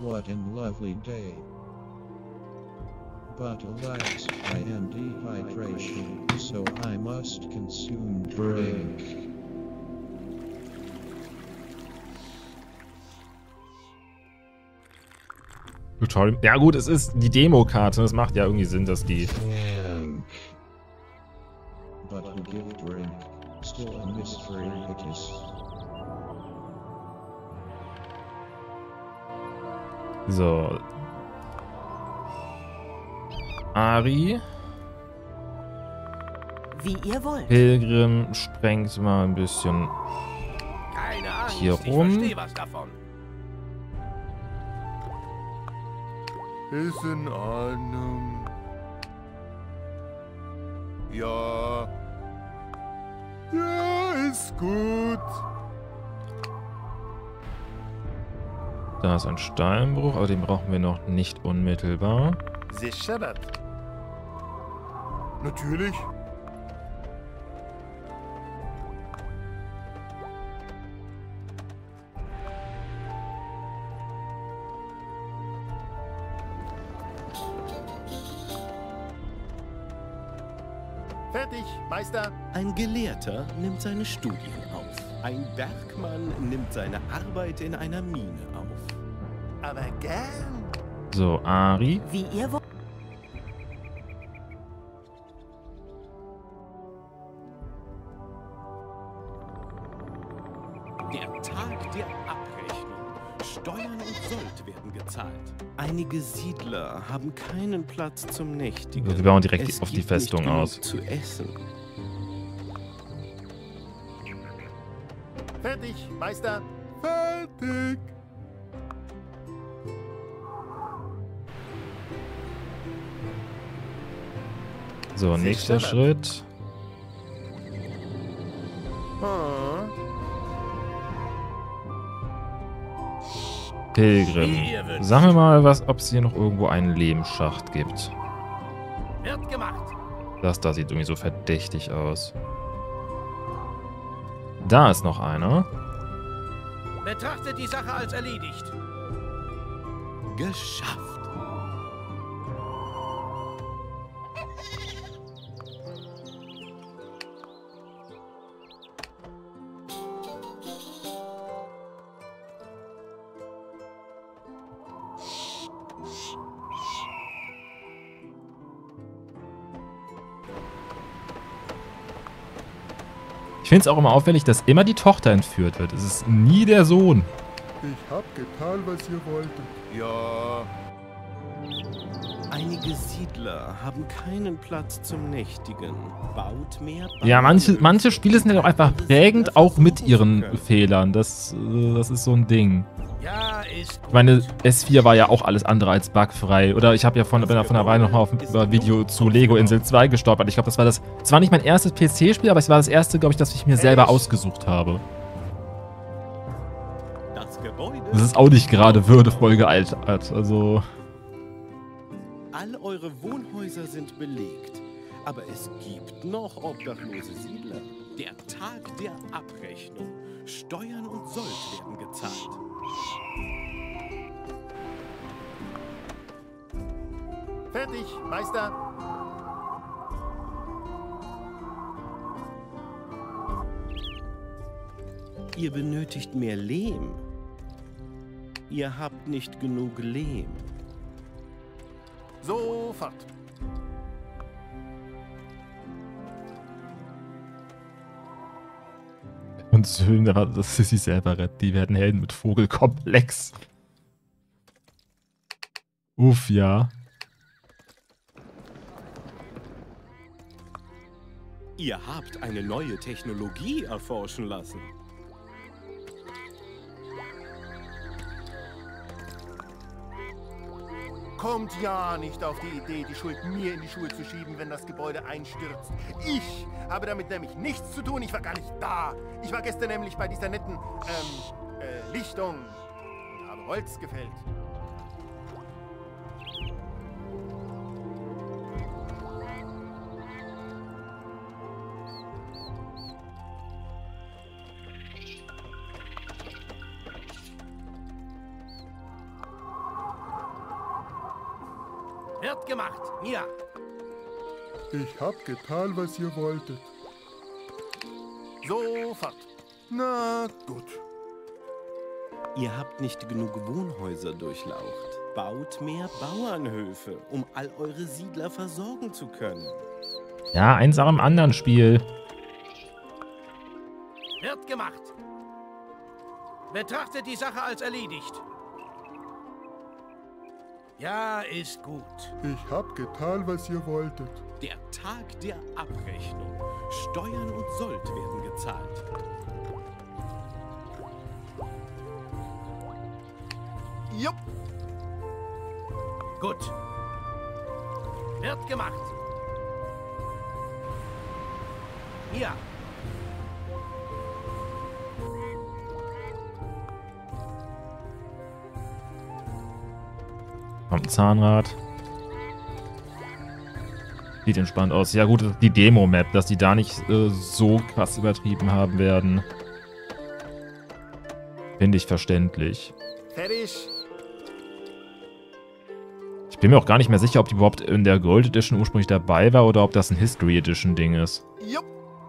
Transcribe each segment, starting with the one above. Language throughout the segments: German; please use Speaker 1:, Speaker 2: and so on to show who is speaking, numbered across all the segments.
Speaker 1: What a lovely day. But alas, I am dehydration, so I must consume drink.
Speaker 2: Tutorial. Ja gut, es ist die Demokarte. Es macht ja irgendwie Sinn, dass die...
Speaker 1: But who give drink? Still a mystery it is.
Speaker 2: So. Ari.
Speaker 3: Wie ihr wollt.
Speaker 2: Pilgrim sprengt mal ein bisschen
Speaker 4: Keine Angst,
Speaker 2: hier
Speaker 4: ich
Speaker 2: rum.
Speaker 4: verstehe was davon.
Speaker 5: Ist in Ordnung. Ja. Ja, ist gut.
Speaker 2: Da ist ein Steinbruch, aber den brauchen wir noch nicht unmittelbar.
Speaker 5: Sicher das? Natürlich. Fertig, Meister.
Speaker 6: Ein Gelehrter nimmt seine Studien auf. Ein Bergmann nimmt seine Arbeit in einer Mine auf.
Speaker 5: Aber gern.
Speaker 2: So, Ari.
Speaker 3: Wie ihr wollt.
Speaker 6: Der Tag der Abrechnung. Steuern und Sold werden gezahlt. Einige Siedler haben keinen Platz zum Nächtigen.
Speaker 2: Wir bauen direkt
Speaker 6: Es
Speaker 2: auf die
Speaker 6: gibt
Speaker 2: Festung
Speaker 6: nicht genug
Speaker 2: aus.
Speaker 6: zu essen.
Speaker 5: Fertig, Meister. Fertig.
Speaker 2: So, nächster Schritt.
Speaker 5: Hm.
Speaker 2: Pilgrim. Sagen wir mal, ob es hier noch irgendwo einen Lehmschacht gibt.
Speaker 4: Wird gemacht.
Speaker 2: Das da sieht irgendwie so verdächtig aus. Da ist noch einer.
Speaker 4: Betrachtet die Sache als erledigt.
Speaker 6: Geschafft.
Speaker 2: Ich finde es auch immer auffällig, dass immer die Tochter entführt wird. Es ist nie der Sohn.
Speaker 5: Ich hab getan, was ihr wolltet. Ja.
Speaker 6: Einige Siedler haben keinen Platz zum Nächtigen. Baut mehr.
Speaker 2: Ja, manche Spiele sind ja auch einfach prägend, auch mit ihren Fehlern. Das ist so ein Ding.
Speaker 4: Ja, ist gut.
Speaker 2: Ich meine, S4 war ja auch alles andere als bugfrei. Oder ich habe ja bin ja von einer Weile nochmal auf ein Video zu Lego Insel 2 gestolpert. Ich glaube, es war nicht mein erstes PC-Spiel, aber es war das erste, glaube ich, das ich mir selber ausgesucht habe.
Speaker 6: Das Gebäude.
Speaker 2: Das ist auch nicht gerade würdevoll gealtert. Also.
Speaker 6: All eure Wohnhäuser sind belegt. Aber es gibt noch obdachlose Siedler. Der Tag der Abrechnung. Steuern und Sold werden gezahlt.
Speaker 5: Fertig, Meister.
Speaker 6: Ihr benötigt mehr Lehm. Ihr habt nicht genug Lehm.
Speaker 5: Sofort.
Speaker 2: Und Söhne, das ist sie selber rettet. Die werden Helden mit Vogelkomplex. Uff, ja.
Speaker 6: Ihr habt eine neue Technologie erforschen lassen.
Speaker 5: Kommt ja nicht auf die Idee, die Schuld mir in die Schuhe zu schieben, wenn das Gebäude einstürzt. Ich habe damit nämlich nichts zu tun. Ich war gar nicht da. Ich war gestern nämlich bei dieser netten, Lichtung und habe Holz gefällt.
Speaker 4: Wird gemacht. Ja.
Speaker 5: Ich hab getan, was ihr wolltet. Sofort. Na gut.
Speaker 6: Ihr habt nicht genug Wohnhäuser durchlaucht. Baut mehr Bauernhöfe, um all eure Siedler versorgen zu können.
Speaker 2: Ja, eins auch im anderen Spiel.
Speaker 4: Wird gemacht. Betrachtet die Sache als erledigt. Ja, ist gut.
Speaker 5: Ich hab getan, was ihr wolltet.
Speaker 6: Der Tag der Abrechnung. Steuern und Sold werden gezahlt.
Speaker 5: Jupp.
Speaker 4: Gut. Wird gemacht. Ja.
Speaker 2: Kommt ein Zahnrad. Sieht entspannt aus. Ja gut, das ist die Demo-Map, dass die da nicht so krass übertrieben haben werden. Finde ich verständlich.
Speaker 5: Fertig.
Speaker 2: Ich bin mir auch gar nicht mehr sicher, ob die überhaupt in der Gold Edition ursprünglich dabei war oder ob das ein History Edition Ding ist.
Speaker 5: Jupp.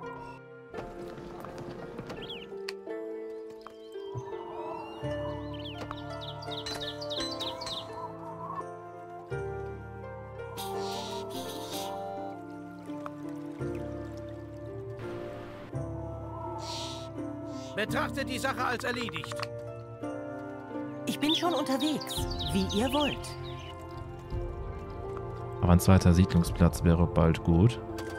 Speaker 4: Betrachtet die Sache als erledigt.
Speaker 3: Ich bin schon unterwegs, wie ihr wollt.
Speaker 2: Aber ein zweiter Siedlungsplatz wäre bald gut.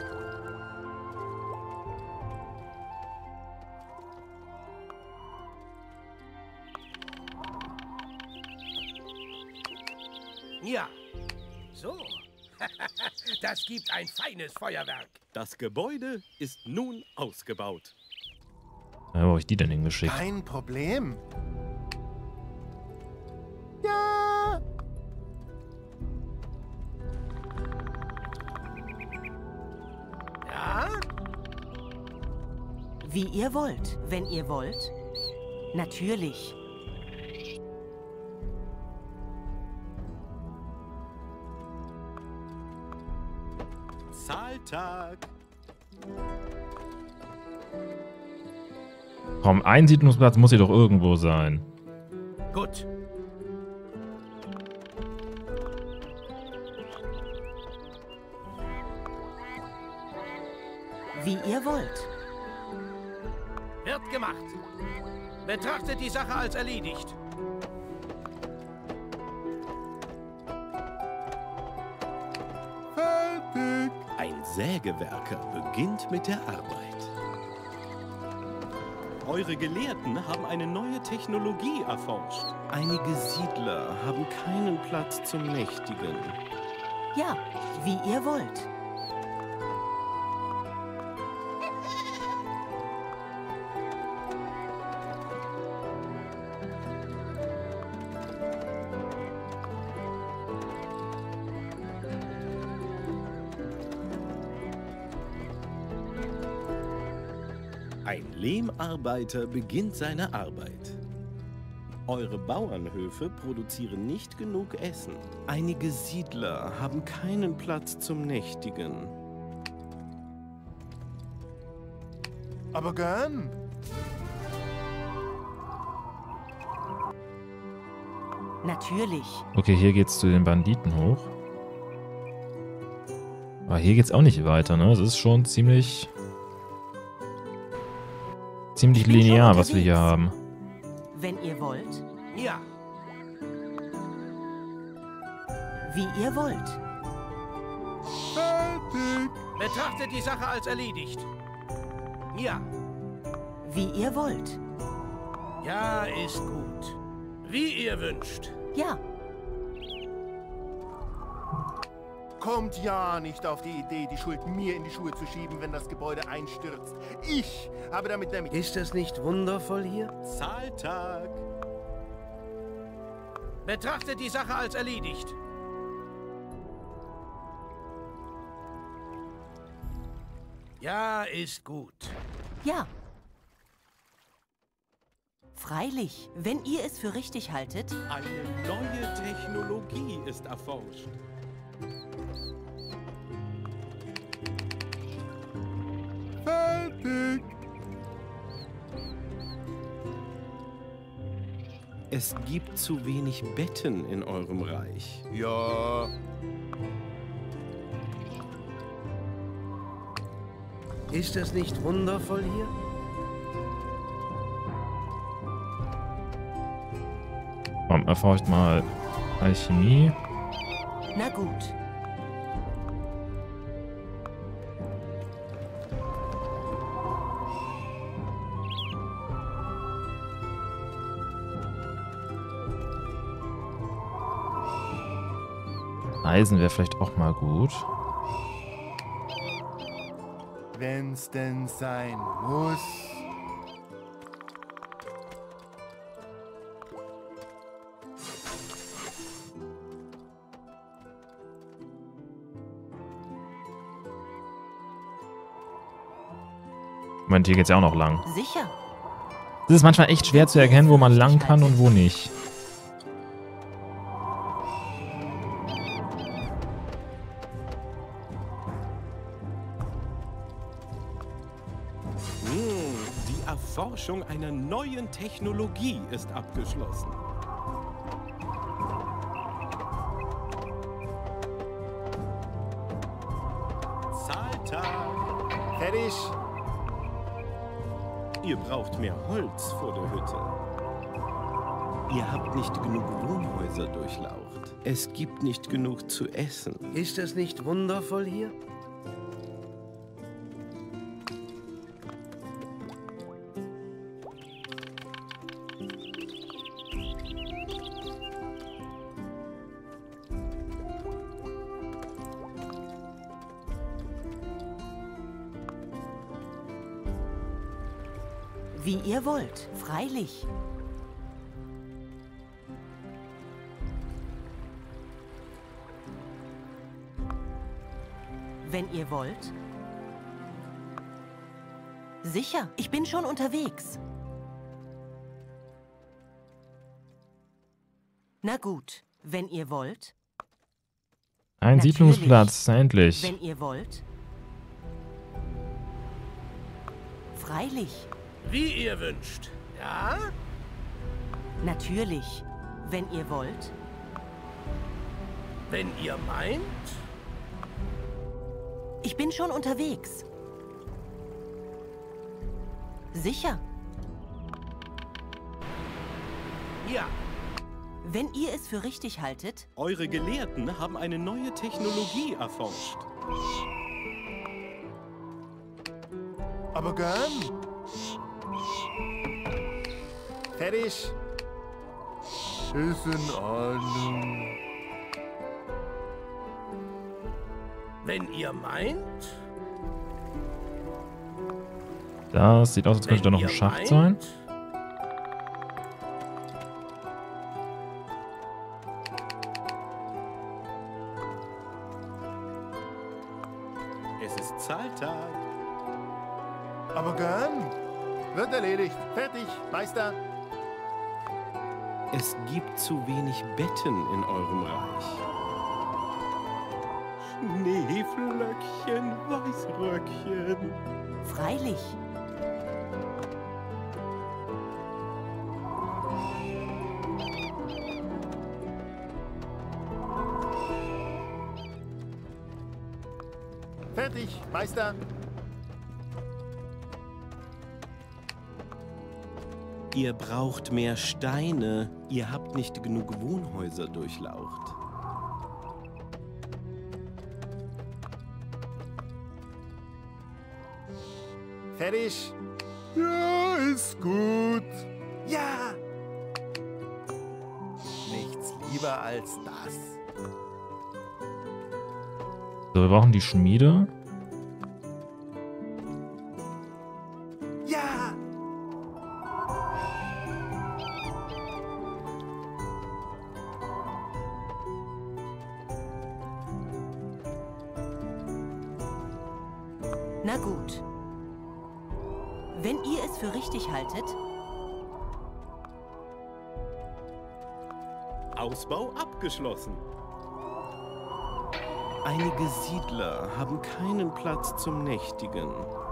Speaker 4: Ja. So. Das gibt ein feines Feuerwerk.
Speaker 6: Das Gebäude ist nun ausgebaut.
Speaker 2: Wo habe ich die denn hingeschickt?
Speaker 5: Kein Problem. Ja.
Speaker 4: Ja?
Speaker 3: Wie ihr wollt, wenn ihr wollt. Natürlich.
Speaker 6: Zahltag.
Speaker 2: Komm, ein Siedlungsplatz muss hier doch irgendwo sein.
Speaker 4: Gut.
Speaker 3: Wie ihr wollt.
Speaker 4: Wird gemacht. Betrachtet die Sache als erledigt.
Speaker 5: Fertig.
Speaker 6: Ein Sägewerker beginnt mit der Arbeit. Eure Gelehrten haben eine neue Technologie erforscht. Einige Siedler haben keinen Platz zum Nächtigen.
Speaker 3: Ja, wie ihr wollt.
Speaker 6: Ein Lehmarbeiter beginnt seine Arbeit. Eure Bauernhöfe produzieren nicht genug Essen. Einige Siedler haben keinen Platz zum Nächtigen.
Speaker 5: Aber gern.
Speaker 3: Natürlich.
Speaker 2: Okay, hier geht's zu den Banditen hoch. Aber hier geht's auch nicht weiter, ne? Es ist schon ziemlich
Speaker 3: Ich bin schon
Speaker 2: linear, was wir hier
Speaker 3: unterwegs.
Speaker 2: haben.
Speaker 3: Wenn ihr wollt.
Speaker 4: Ja.
Speaker 3: Wie ihr wollt.
Speaker 5: Fertig.
Speaker 4: Betrachtet die Sache als erledigt. Ja.
Speaker 3: Wie ihr wollt.
Speaker 4: Ja, ist gut. Wie ihr wünscht.
Speaker 3: Ja,
Speaker 5: Kommt ja nicht auf die Idee, die Schuld mir in die Schuhe zu schieben, wenn das Gebäude einstürzt. Ich habe damit nämlich...
Speaker 4: Ist es nicht wundervoll hier?
Speaker 6: Zahltag.
Speaker 4: Betrachtet die Sache als erledigt. Ja, ist gut.
Speaker 3: ja. Freilich, wenn ihr es für richtig haltet.
Speaker 6: Eine neue Technologie ist erforscht.
Speaker 5: Fertig.
Speaker 6: Es gibt zu wenig Betten in eurem Reich.
Speaker 5: Ja.
Speaker 4: Ist es nicht wundervoll hier?
Speaker 2: Komm, erforscht mal Alchemie.
Speaker 3: Na gut.
Speaker 2: Eisen wäre vielleicht auch mal gut.
Speaker 5: Wenn's denn sein muss.
Speaker 2: Moment, hier geht's ja auch noch lang.
Speaker 3: Sicher.
Speaker 2: Es ist manchmal echt schwer zu erkennen, wo man lang kann und wo nicht.
Speaker 6: Die Erforschung einer neuen Technologie ist abgeschlossen. Zahltag.
Speaker 5: Fertig.
Speaker 6: Ihr braucht mehr Holz vor der Hütte. Ihr habt nicht genug Wohnhäuser durchlaucht. Es gibt nicht genug zu essen.
Speaker 4: Ist es nicht wundervoll hier?
Speaker 3: Wie ihr wollt, freilich. Wenn ihr wollt. Sicher, ich bin schon unterwegs. Na gut, wenn ihr wollt.
Speaker 2: Ein
Speaker 3: Natürlich.
Speaker 2: Siedlungsplatz, endlich.
Speaker 3: Wenn ihr wollt. Freilich.
Speaker 4: Wie ihr wünscht. Ja?
Speaker 3: Natürlich, wenn ihr wollt.
Speaker 4: Wenn ihr meint?
Speaker 3: Ich bin schon unterwegs. Sicher,
Speaker 4: Ja.
Speaker 3: wenn ihr es für richtig haltet.
Speaker 6: Eure Gelehrten haben eine neue Technologie erforscht.
Speaker 5: Aber gern. Fertig. Ist in Ordnung.
Speaker 4: Wenn ihr meint?
Speaker 2: Das sieht aus, als könnte da noch ein
Speaker 4: ihr
Speaker 2: Schacht sein.
Speaker 4: meint?
Speaker 6: Es ist Zahltag.
Speaker 5: Aber gern. Wird erledigt. Fertig, Meister.
Speaker 6: Es gibt zu wenig Betten in eurem Reich. Schneeflöckchen, Weißröckchen.
Speaker 3: Freilich.
Speaker 5: Fertig, Meister.
Speaker 6: Ihr braucht mehr Steine. Ihr habt nicht genug Wohnhäuser durchlaucht.
Speaker 5: Fertig. Ja, ist gut. Ja. Nichts lieber als das.
Speaker 2: So, wir brauchen die Schmiede.
Speaker 5: Ja.
Speaker 3: Na gut. Wenn ihr es für richtig haltet.
Speaker 6: Ausbau abgeschlossen. Einige Siedler haben keinen Platz zum Nächtigen.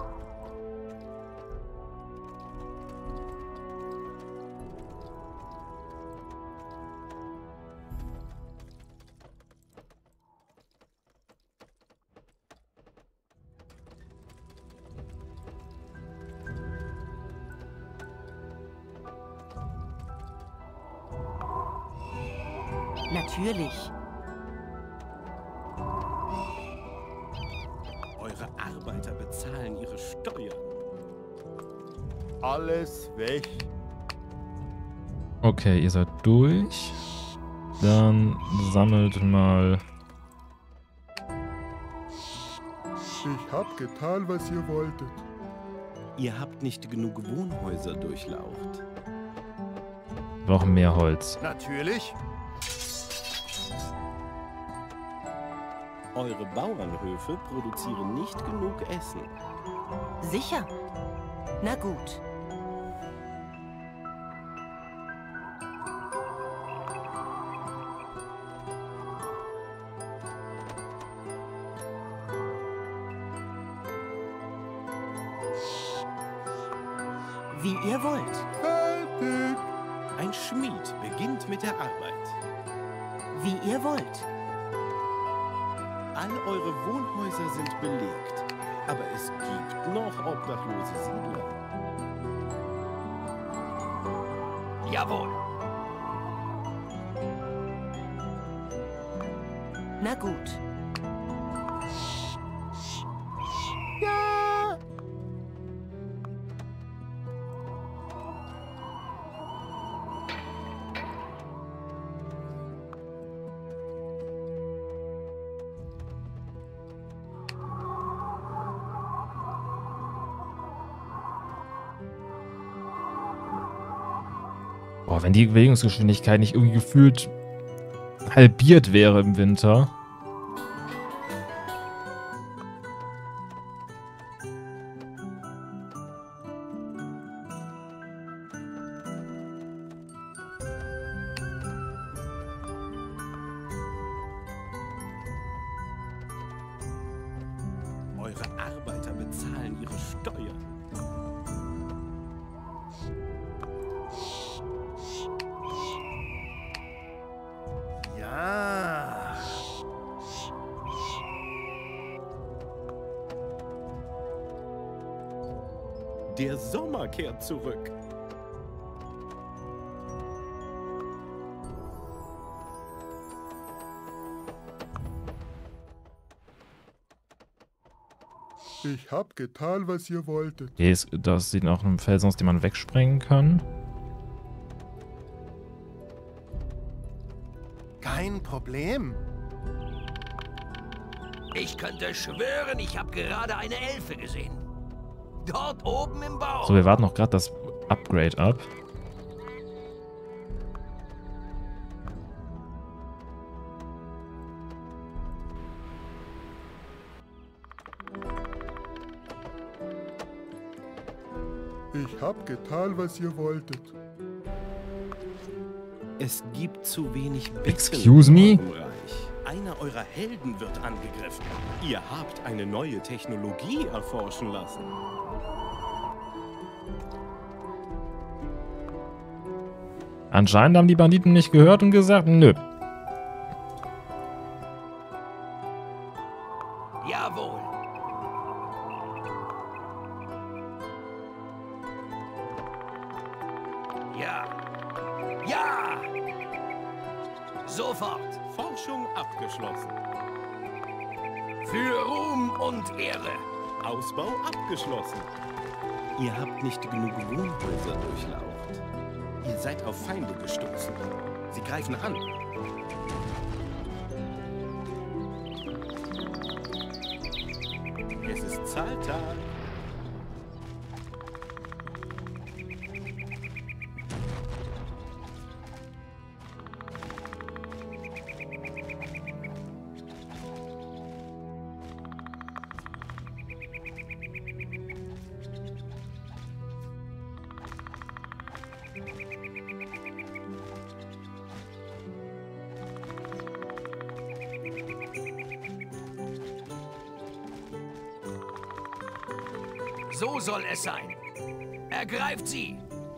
Speaker 3: Natürlich.
Speaker 6: Eure Arbeiter bezahlen ihre Steuern.
Speaker 5: Alles weg.
Speaker 2: Okay, ihr seid durch. Dann sammelt mal...
Speaker 5: Ich hab getan, was ihr wolltet.
Speaker 6: Ihr habt nicht genug Wohnhäuser durchlaucht.
Speaker 2: Wir brauchen mehr Holz.
Speaker 5: Natürlich.
Speaker 6: Eure Bauernhöfe produzieren nicht genug Essen.
Speaker 3: Sicher. Na gut. Wie ihr wollt.
Speaker 5: Fertig.
Speaker 6: Ein Schmied beginnt mit der Arbeit.
Speaker 3: Wie ihr wollt.
Speaker 6: All eure Wohnhäuser sind belegt, aber es gibt noch obdachlose Siedler.
Speaker 4: Jawohl.
Speaker 3: Na gut.
Speaker 5: Ja.
Speaker 2: Boah, wenn die Bewegungsgeschwindigkeit nicht irgendwie gefühlt halbiert wäre im Winter.
Speaker 6: Eure Arbeiter bezahlen ihre Steuern.
Speaker 5: Ja.
Speaker 6: Der Sommer kehrt zurück.
Speaker 5: Ich hab getan, was ihr wolltet.
Speaker 2: Okay, das sieht nach einem Felsen aus, den man wegsprengen kann.
Speaker 5: Kein Problem.
Speaker 4: Ich könnte schwören, ich habe gerade eine Elfe gesehen. Dort oben im Baum.
Speaker 2: So, wir warten noch gerade das Upgrade ab.
Speaker 5: Ich hab getan, was ihr wolltet.
Speaker 6: Es gibt zu wenig Betten
Speaker 2: Excuse me?
Speaker 6: im Reich. Einer eurer Helden wird angegriffen. Ihr habt eine neue Technologie erforschen lassen.
Speaker 2: Anscheinend haben die Banditen nicht gehört und gesagt, nö.
Speaker 4: Jawohl. Ja. Ja. Sofort.
Speaker 6: Forschung abgeschlossen.
Speaker 4: Für Ruhm und Ehre.
Speaker 6: Ausbau abgeschlossen. Ihr habt nicht genug Wohnhäuser durchlaucht. Ihr seid auf Feinde gestoßen. Sie greifen an. Es ist Zahltag.
Speaker 4: So soll es sein. Ergreift sie!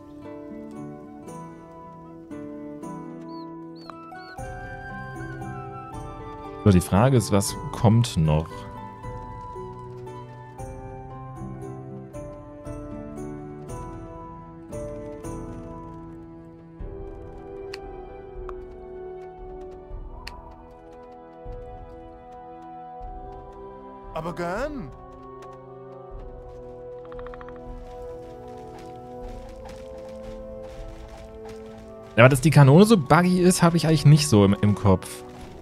Speaker 2: So, die Frage ist, was kommt noch?
Speaker 5: Aber gern.
Speaker 2: Ja, aber dass die Kanone so buggy ist, habe ich eigentlich nicht so im Kopf.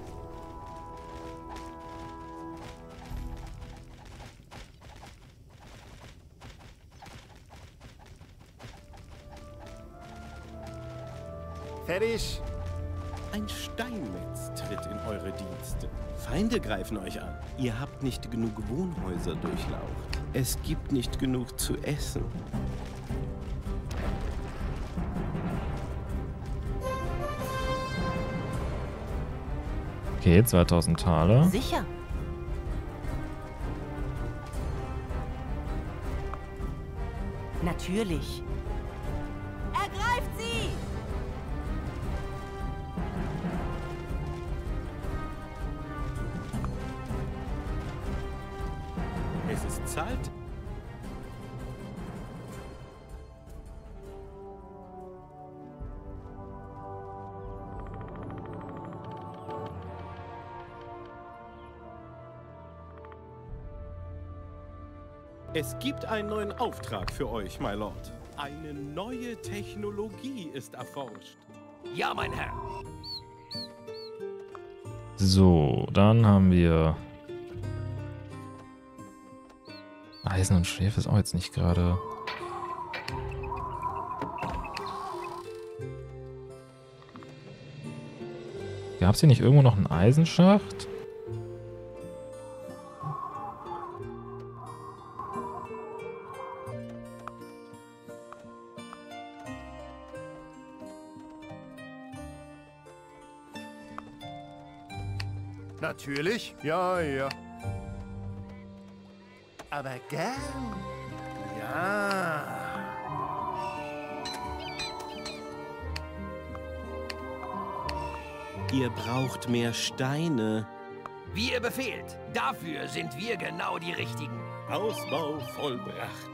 Speaker 5: Fertig.
Speaker 6: Ein Steinmetz tritt in eure Dienste. Feinde greifen euch an. Ihr habt nicht genug Wohnhäuser durchlaucht. Es gibt nicht genug zu essen.
Speaker 2: Okay, 2000 Taler.
Speaker 3: Sicher. Natürlich. Ergreift sie!
Speaker 6: Es ist Zeit. Es gibt einen neuen Auftrag für euch, my Lord. Eine neue Technologie ist erforscht.
Speaker 4: Ja, mein Herr.
Speaker 2: So, dann haben wir... Eisen und Schwefel ist auch jetzt nicht gerade... Gab es hier nicht irgendwo noch einen Eisenschacht?
Speaker 5: Natürlich. Ja, ja. Aber gern. Ja.
Speaker 6: Ihr braucht mehr Steine.
Speaker 4: Wie ihr befehlt. Dafür sind wir genau die Richtigen.
Speaker 6: Ausbau vollbracht.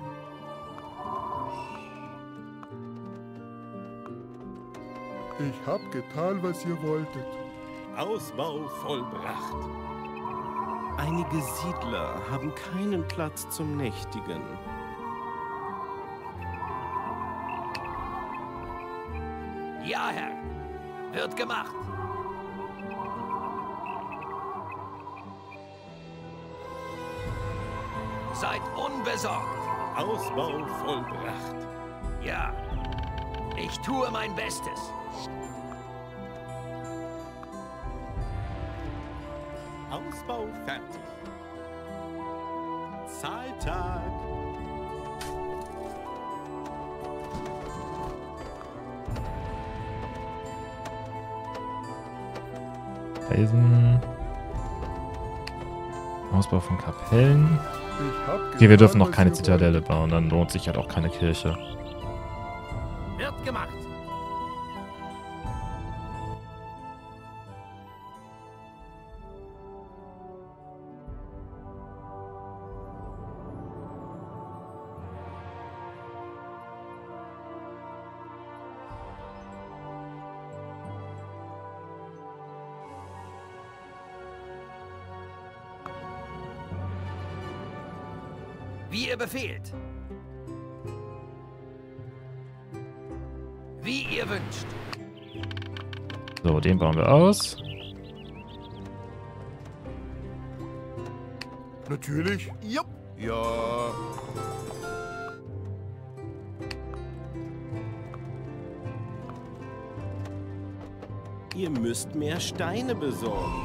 Speaker 5: Ich hab getan, was ihr wolltet.
Speaker 6: Ausbau vollbracht. Einige Siedler haben keinen Platz zum Nächtigen.
Speaker 4: Ja, Herr. Wird gemacht. Seid unbesorgt.
Speaker 6: Ausbau vollbracht.
Speaker 4: Ja. Ich tue mein Bestes.
Speaker 6: Ausbau fertig. Zahltag.
Speaker 2: Eisen. Ausbau von Kapellen.
Speaker 5: Ich hab
Speaker 2: Okay, wir dürfen
Speaker 5: getan,
Speaker 2: noch
Speaker 5: was
Speaker 2: keine
Speaker 5: ihr
Speaker 2: Zitadelle bauen, dann lohnt sich halt auch keine Kirche.
Speaker 4: Wird gemacht. Wie ihr befehlt. Wie ihr wünscht.
Speaker 2: So, den bauen wir aus.
Speaker 5: Natürlich. Jupp. Ja.
Speaker 6: Ihr müsst mehr Steine besorgen.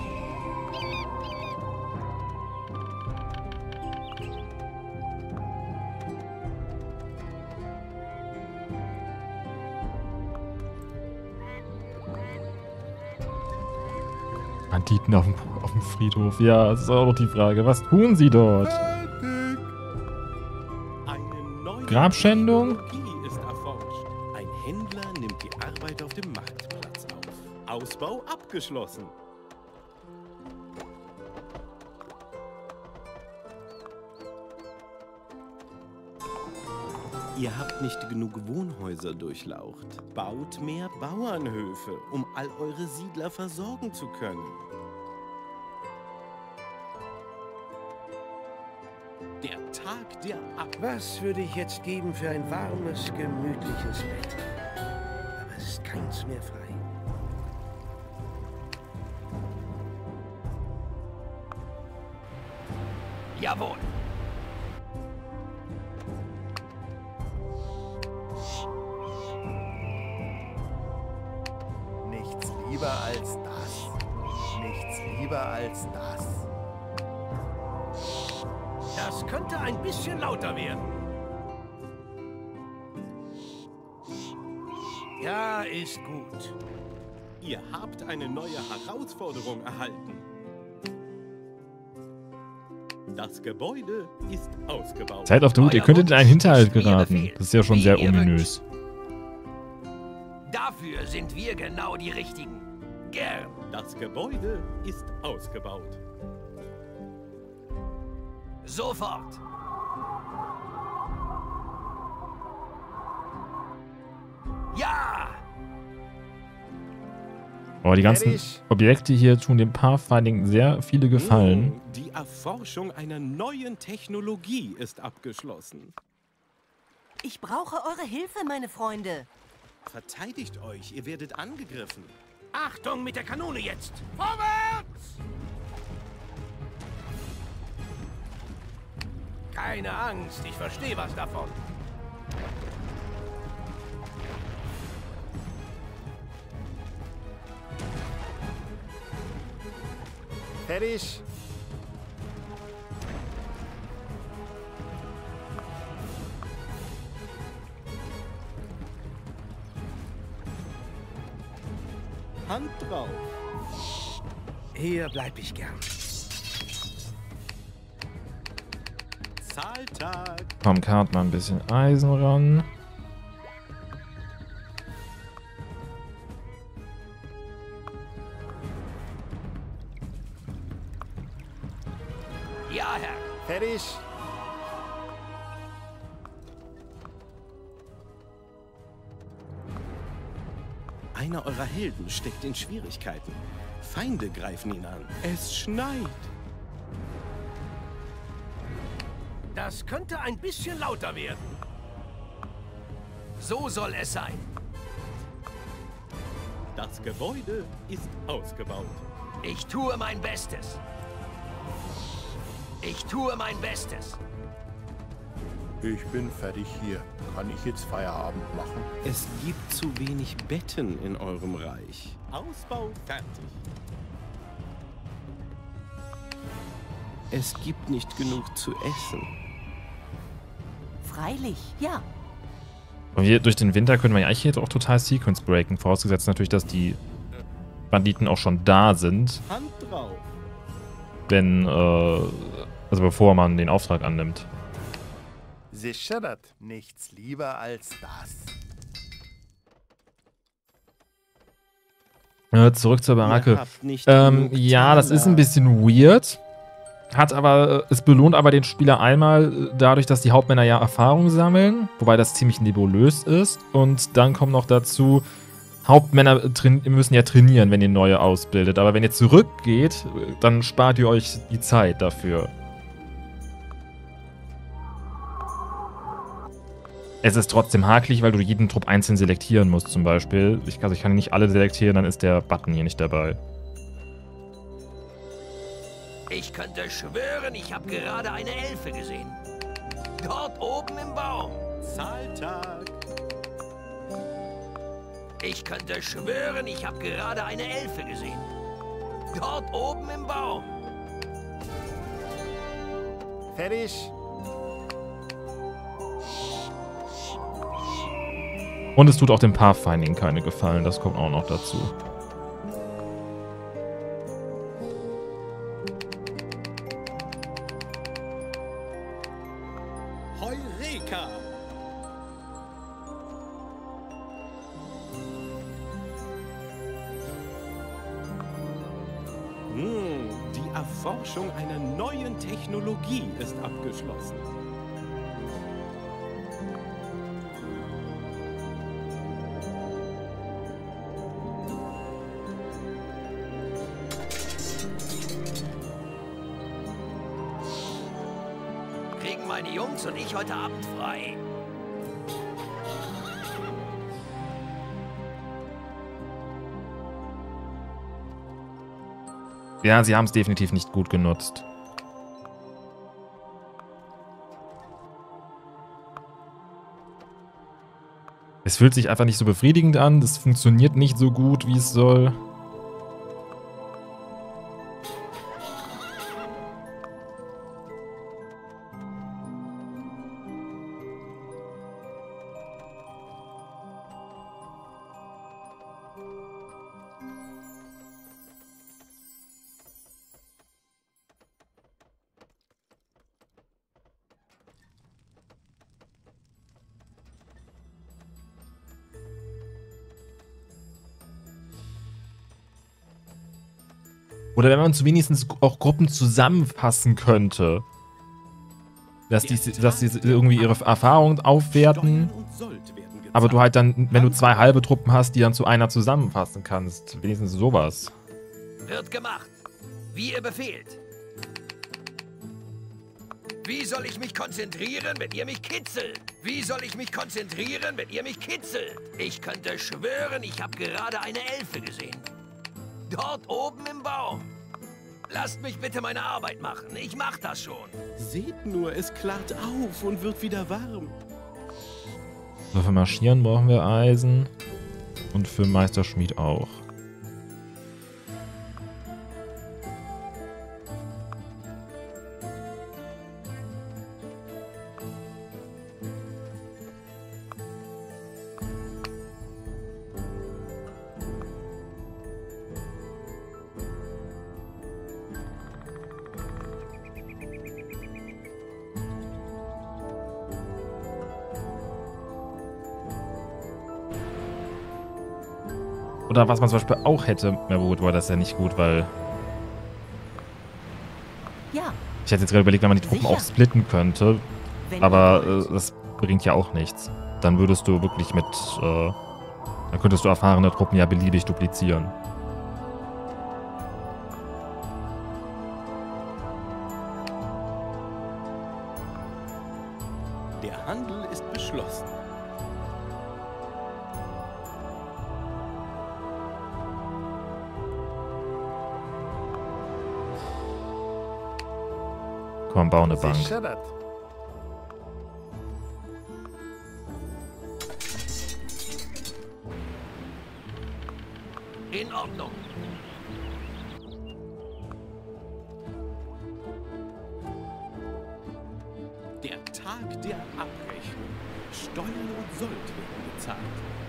Speaker 2: Banditen auf dem Friedhof. Ja, das ist auch noch die Frage. Was tun sie dort?
Speaker 5: Fertig.
Speaker 2: Grabschändung.
Speaker 6: Technologie ist erforscht. Ein Händler nimmt die Arbeit auf dem Marktplatz auf. Ausbau abgeschlossen. Ihr habt nicht genug Wohnhäuser durchlaucht. Baut mehr Bauernhöfe, um all eure Siedler versorgen zu können. Der Tag der
Speaker 7: Was würde ich jetzt geben für ein warmes, gemütliches Bett? Aber es ist keins mehr frei.
Speaker 4: Jawohl.
Speaker 5: Nichts lieber als das. Nichts lieber als das.
Speaker 4: Das könnte ein bisschen lauter werden.
Speaker 7: Ja, ist gut.
Speaker 6: Ihr habt eine neue Herausforderung erhalten. Das Gebäude ist ausgebaut.
Speaker 2: Seid auf der Hut, ihr könntet in einen Hinterhalt geraten. Das ist ja schon sehr ominös.
Speaker 4: Dafür sind wir genau die Richtigen. Gern.
Speaker 6: Das Gebäude ist ausgebaut.
Speaker 4: Sofort. Ja!
Speaker 2: Oh, die ganzen Objekte hier tun dem Pathfinding sehr viele Gefallen.
Speaker 6: Die Erforschung einer neuen Technologie ist abgeschlossen.
Speaker 3: Ich brauche eure Hilfe, meine Freunde.
Speaker 6: Verteidigt euch, ihr werdet angegriffen.
Speaker 4: Achtung mit der Kanone jetzt! Vorwärts! Keine Angst, ich verstehe was davon.
Speaker 5: Fertig.
Speaker 6: Hand drauf.
Speaker 7: Hier bleib ich gern.
Speaker 6: Zahltag.
Speaker 2: Komm, Kart mal ein bisschen Eisen ran.
Speaker 4: Ja, Herr.
Speaker 5: Fertig.
Speaker 6: Einer eurer Helden steckt in Schwierigkeiten. Feinde greifen ihn an. Es schneit.
Speaker 4: Das könnte ein bisschen lauter werden. So soll es sein.
Speaker 6: Das Gebäude ist ausgebaut.
Speaker 4: Ich tue mein Bestes. Ich tue mein Bestes.
Speaker 5: Ich bin fertig hier. Kann ich jetzt Feierabend machen?
Speaker 6: Es gibt zu wenig Betten in eurem Reich. Ausbau fertig. Es gibt nicht genug zu essen.
Speaker 3: Freilich, ja.
Speaker 2: Und hier durch den Winter können wir ja eigentlich hier auch total Sequence breaken. Vorausgesetzt natürlich, dass die Banditen auch schon da sind.
Speaker 6: Hand drauf.
Speaker 2: Wenn, also bevor man den Auftrag annimmt.
Speaker 5: Sicher das. Nichts lieber als das.
Speaker 2: Zurück zur Baracke.
Speaker 6: Ihr habt nicht genug
Speaker 2: Ja, das
Speaker 6: Taler.
Speaker 2: ist ein bisschen weird. Hat aber, es belohnt aber den Spieler einmal dadurch, dass die Hauptmänner ja Erfahrung sammeln, wobei das ziemlich nebulös ist. Und dann kommt noch dazu, Hauptmänner müssen ja trainieren, wenn ihr neue ausbildet. Aber wenn ihr zurückgeht, dann spart ihr euch die Zeit dafür. Es ist trotzdem hakelig, weil du jeden Trupp einzeln selektieren musst zum Beispiel. Also ich kann nicht alle selektieren, dann ist der Button hier nicht dabei.
Speaker 4: Ich könnte schwören, ich habe gerade eine Elfe gesehen. Dort oben im Baum.
Speaker 6: Zahltag.
Speaker 4: Ich könnte schwören, ich habe gerade eine Elfe gesehen. Dort oben im Baum.
Speaker 5: Fertig.
Speaker 2: Und es tut auch dem Pathfinding keine Gefallen, das kommt auch noch dazu.
Speaker 6: Heureka! Erforschung einer neuen Technologie ist abgeschlossen.
Speaker 4: Kriegen meine Jungs und ich heute Abend frei.
Speaker 2: Ja, sie haben es definitiv nicht gut genutzt. Es fühlt sich einfach nicht so befriedigend an. Das funktioniert nicht so gut, wie es soll. Oder wenn man wenigstens auch Gruppen zusammenfassen könnte. Dass die irgendwie ihre Erfahrungen aufwerten. Aber du halt dann, wenn du 2 halbe Truppen hast, die dann zu einer zusammenfassen kannst. Wenigstens sowas.
Speaker 4: Wird gemacht. Wie ihr befehlt. Wie soll ich mich konzentrieren, wenn ihr mich kitzelt? Wie soll ich mich konzentrieren, wenn ihr mich kitzelt? Ich könnte schwören, ich habe gerade eine Elfe gesehen. Dort oben im Baum. Lasst mich bitte meine Arbeit machen. Ich mach das schon.
Speaker 6: Seht nur, es klart auf und wird wieder warm.
Speaker 2: So, für Marschieren brauchen wir Eisen. Und für Meisterschmied auch. Oder was man zum Beispiel auch hätte, ja gut, war das ja nicht gut, weil...
Speaker 3: Ja.
Speaker 2: Ich hätte jetzt gerade überlegt, wenn man die Truppen auch splitten könnte, aber das bringt ja auch nichts. Dann würdest du wirklich mit... dann könntest du erfahrene Truppen ja beliebig duplizieren.
Speaker 6: Der Handel ist beschlossen.
Speaker 2: Komm, bau eine Bank.
Speaker 4: In Ordnung.
Speaker 6: Der Tag der Abrechnung. Steuern und Sold werden gezahlt.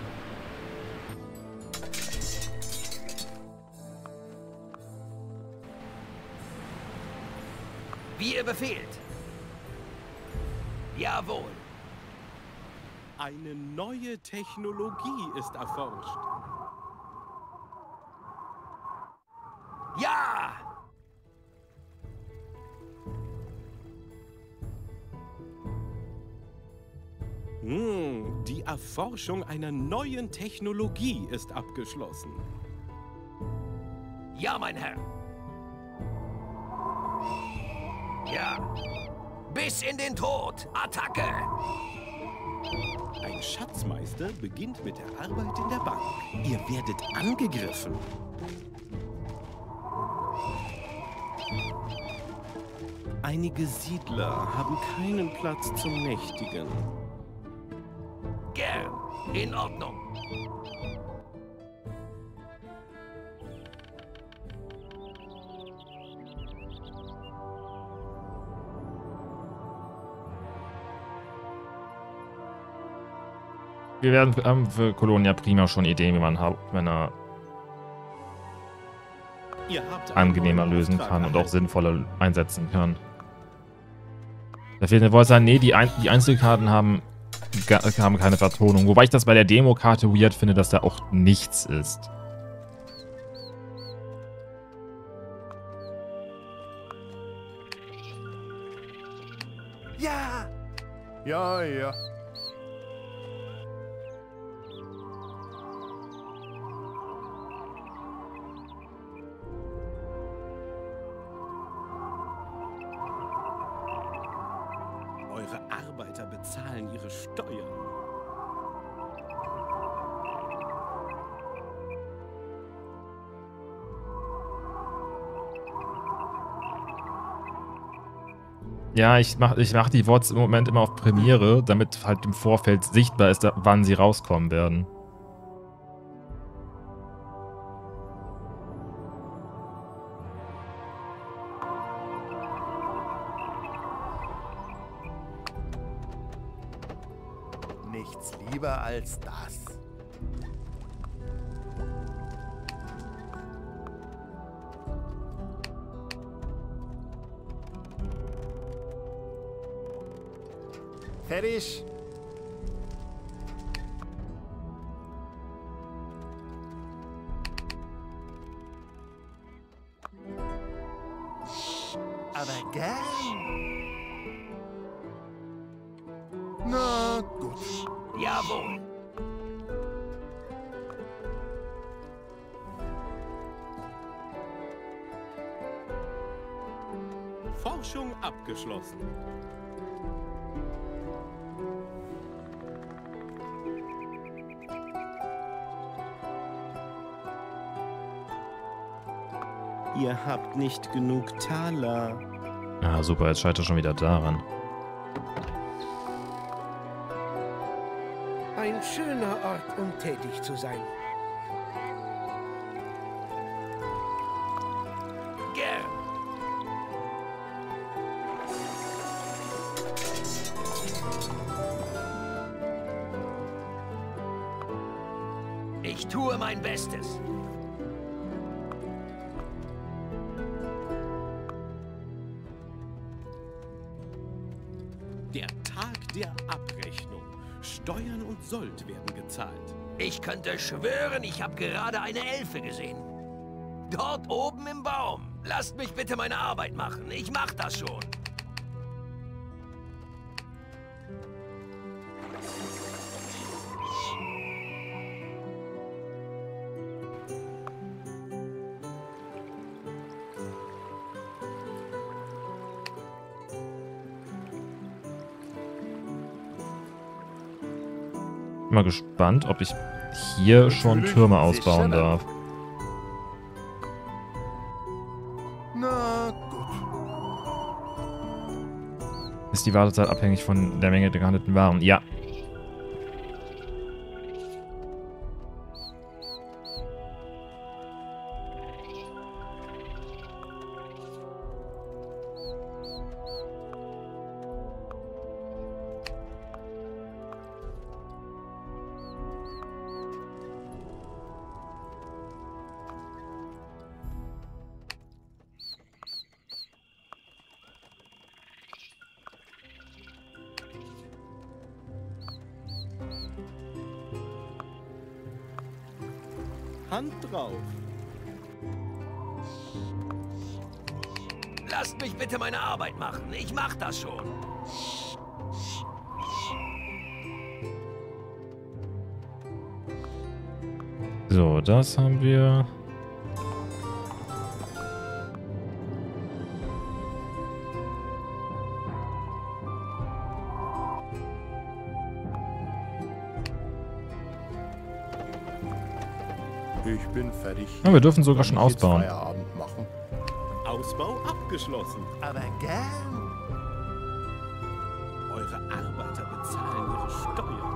Speaker 4: Wie ihr befehlt. Jawohl.
Speaker 6: Eine neue Technologie ist erforscht.
Speaker 4: Ja!
Speaker 6: Die Erforschung einer neuen Technologie ist abgeschlossen.
Speaker 4: Ja, mein Herr. Ja. Bis in den Tod. Attacke!
Speaker 6: Ein Schatzmeister beginnt mit der Arbeit in der Bank. Ihr werdet angegriffen. Einige Siedler haben keinen Platz zum Nächtigen.
Speaker 4: Gern. In Ordnung.
Speaker 2: Wir werden für Colonia Prima schon Ideen, wie man Hauptmänner angenehmer lösen kann und auch sinnvoller einsetzen kann. Da fehlt eine Wolzer. Nee, die Einzelkarten haben keine Vertonung. Wobei ich das bei der Demokarte weird finde, dass da auch nichts ist.
Speaker 5: Ja! Ja, ja.
Speaker 6: Eure Arbeiter bezahlen ihre Steuern.
Speaker 2: Ja, ich mach die Worts im Moment immer auf Premiere, damit halt im Vorfeld sichtbar ist, wann sie rauskommen werden.
Speaker 5: Nichts lieber als das. Fertig. Aber gern. Na gut.
Speaker 4: Jawohl.
Speaker 6: Forschung abgeschlossen. Ihr habt nicht genug Taler.
Speaker 2: Ah, super, jetzt scheitert er schon wieder daran.
Speaker 7: Ein schöner Ort, um tätig zu sein.
Speaker 4: Gern. Ich tue mein Bestes.
Speaker 6: Der Tag der Abrechnung. Steuern und Sold werden gezahlt.
Speaker 4: Ich könnte schwören, ich habe gerade eine Elfe gesehen. Dort oben im Baum. Lasst mich bitte meine Arbeit machen. Ich mach das schon.
Speaker 2: Mal gespannt, ob ich hier schon Türme ausbauen darf.
Speaker 5: Na gut.
Speaker 2: Ist die Wartezeit abhängig von der Menge der gehandelten Waren? Ja.
Speaker 6: Hand drauf.
Speaker 4: Lasst mich bitte meine Arbeit machen. Ich mach das schon.
Speaker 2: So, das haben wir.
Speaker 5: Ich bin fertig.
Speaker 2: Ja, wir dürfen sogar schon
Speaker 5: Kann ich jetzt
Speaker 2: ausbauen.
Speaker 5: Feierabend machen.
Speaker 6: Ausbau abgeschlossen.
Speaker 5: Aber gern.
Speaker 6: Eure Arbeiter bezahlen ihre Steuern.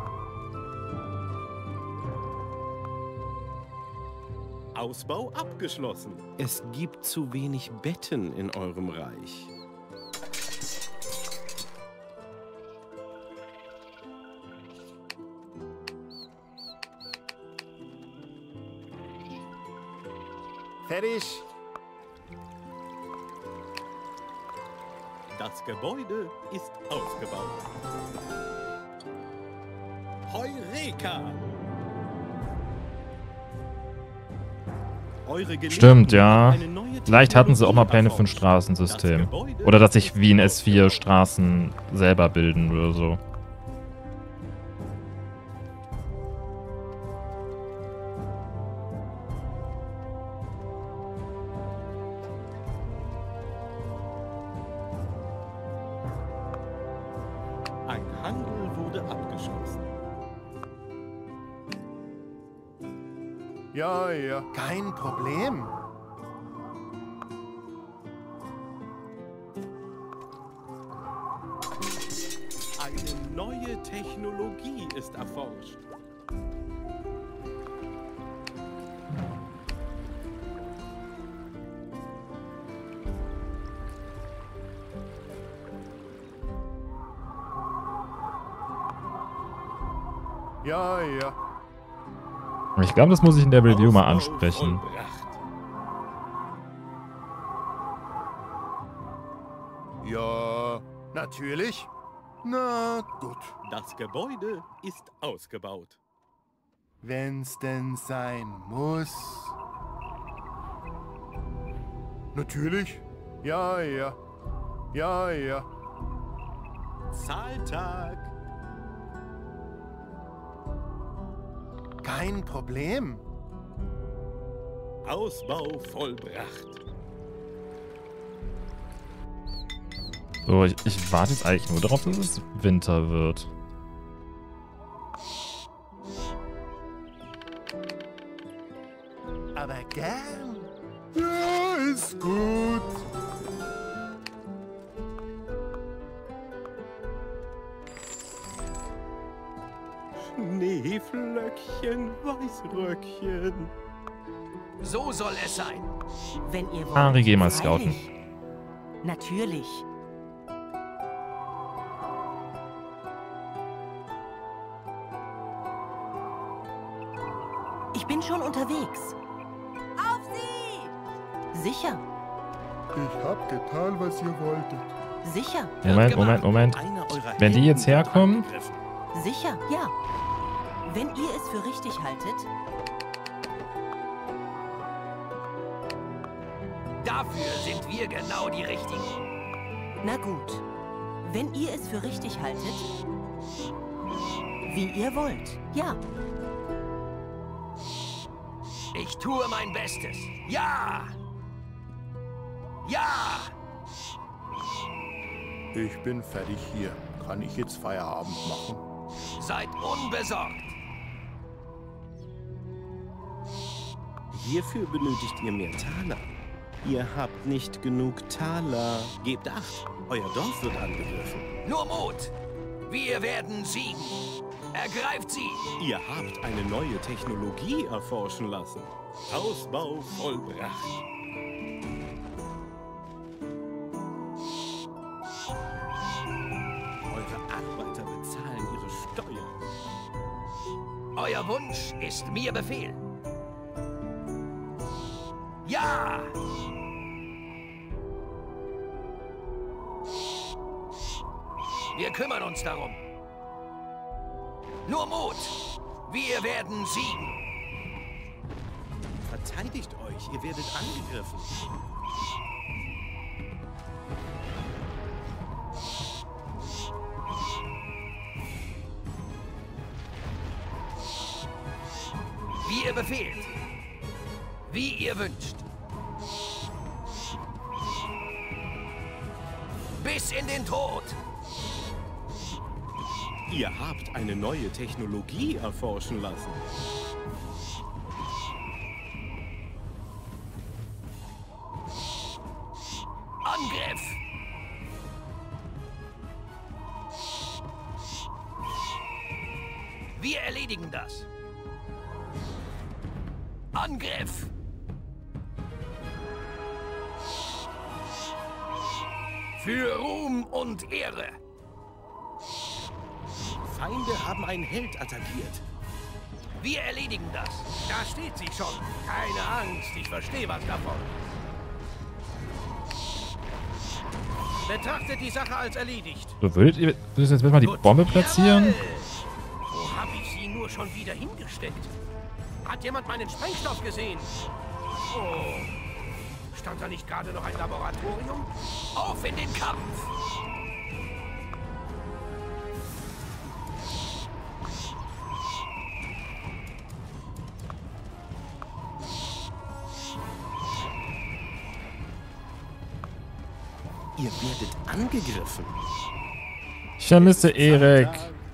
Speaker 6: Ausbau abgeschlossen. Es gibt zu wenig Betten in eurem Reich.
Speaker 5: Fertig.
Speaker 6: Das Gebäude ist ausgebaut. Heureka! Eure Gelegenheit
Speaker 2: Stimmt, ja.
Speaker 6: hat eine neue
Speaker 2: Vielleicht hatten sie auch mal Pläne für ein Straßensystem. Oder dass sich wie in S4 Straßen selber bilden oder so.
Speaker 6: Ein Handel wurde abgeschlossen.
Speaker 5: Ja, ja, kein Problem.
Speaker 6: Eine neue Technologie ist erforscht.
Speaker 5: Ja, ja.
Speaker 2: Ich glaube, das muss ich in der Review mal ansprechen.
Speaker 5: Ja, natürlich. Na gut.
Speaker 6: Das Gebäude ist ausgebaut.
Speaker 5: Wenn's denn sein muss. Natürlich. Ja, ja. Ja, ja.
Speaker 6: Zahltag.
Speaker 5: Kein Problem.
Speaker 6: Ausbau vollbracht.
Speaker 2: So, ich warte jetzt eigentlich nur darauf, dass es Winter wird.
Speaker 5: Aber gern. Ja, ist gut.
Speaker 6: Schneeflöckchen, Weißröckchen.
Speaker 4: So soll es sein.
Speaker 3: Wenn ihr wollt.
Speaker 2: Ari, geh mal scouten.
Speaker 3: Freilich. Natürlich. Ich bin schon unterwegs. Auf Sie! Sicher,
Speaker 5: Ich hab getan, was ihr wolltet.
Speaker 3: sicher,
Speaker 2: Moment.
Speaker 6: Einer eurer
Speaker 2: Wenn die jetzt
Speaker 6: Helden wird
Speaker 2: herkommen?
Speaker 6: angegriffen.
Speaker 3: sicher, ja. Wenn ihr es für richtig haltet,
Speaker 4: Dafür sind wir genau die Richtigen.
Speaker 3: na gut. Wenn ihr es für richtig haltet, wie ihr wollt, ja.
Speaker 4: Ich tue mein Bestes. Ja! Ja!
Speaker 5: Ich bin fertig hier. Kann ich jetzt Feierabend machen?
Speaker 4: Seid unbesorgt.
Speaker 6: Hierfür benötigt ihr mehr Taler. Ihr habt nicht genug Taler. Gebt acht, euer Dorf wird angegriffen.
Speaker 4: Nur Mut. Wir werden siegen. Ergreift sie.
Speaker 6: Ihr habt eine neue Technologie erforschen lassen. Ausbau vollbracht. Eure Arbeiter bezahlen ihre Steuern.
Speaker 4: Euer Wunsch ist mir Befehl. Ja! Wir kümmern uns darum. Nur Mut. Wir werden siegen.
Speaker 6: Verteidigt euch, ihr werdet angegriffen.
Speaker 4: Wie ihr befehlt. Wie ihr wünscht. Bis in den Tod.
Speaker 6: Ihr habt eine neue Technologie erforschen lassen.
Speaker 4: Angriff! Wir erledigen das. Angriff! Für Ruhm und Ehre.
Speaker 6: Feinde haben einen Held attackiert.
Speaker 4: Wir erledigen das.
Speaker 8: Da steht sie schon. Keine Angst, ich verstehe was davon. Betrachtet die Sache als erledigt.
Speaker 2: So, würdet ihr jetzt mal die Bombe platzieren?
Speaker 8: Jawohl. Wo habe ich sie nur schon wieder hingestellt? Hat jemand meinen Sprengstoff gesehen? Oh, Stand da nicht gerade noch ein Laboratorium?
Speaker 4: Auf in den Kampf!
Speaker 6: Ihr werdet angegriffen.
Speaker 2: Ich vermisse Erik.